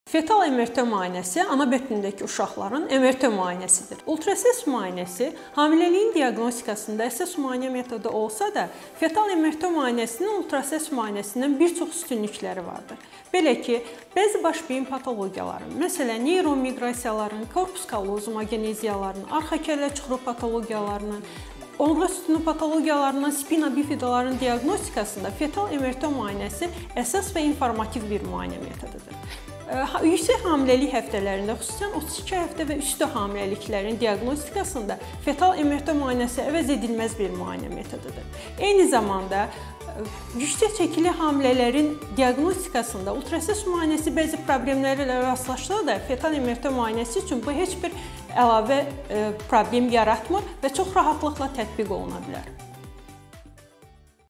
Fetal MRT müayinəsi ana bətnindəki uşaqların MRT müayinəsidir. Ultrasəs müayinəsi hamiləliyin diaqnostikasında əsas müayinə metodu olsa da, fetal MRT müayinəsinin ultrasəs müayinəsindən bir çox üstünlükləri vardır. Belə ki, bəzi baş beyin patologiyaların, məsələn, neyromiqrasiyaların, korpus kallozum ageneziyalarının, arxa kəllə çuxuru patologiyalarının, onqa sütunu patologiyalarından spina bifidaların diaqnostikasında fetal MRT müayinəsi əsas və informativ bir müayinə metodudur. Yüksək hamiləlik həftələrində, xüsusən 32 həftə və üstü hamiləliklərin diaqnostikasında fetal MRT müayinəsi əvəz edilməz bir müayinə metodudur. Eyni zamanda yüksək çəkili hamilələrin diaqnostikasında ultrasəs müayinəsi bəzi problemlərlə rastlaşsa da, fetal MRT müayinəsi üçün bu heç bir əlavə problem yaratmır və çox rahatlıqla tətbiq oluna bilər.